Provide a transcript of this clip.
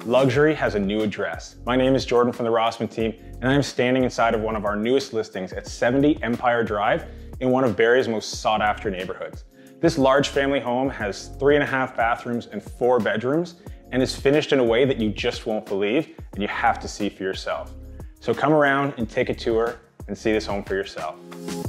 luxury has a new address. My name is Jordan from the Rossmann team, and I am standing inside of one of our newest listings at 70 Empire Drive in one of Barrie's most sought after neighborhoods. This large family home has 3.5 bathrooms and 4 bedrooms and is finished in a way that you just won't believe and you have to see for yourself. So come around and take a tour and see this home for yourself.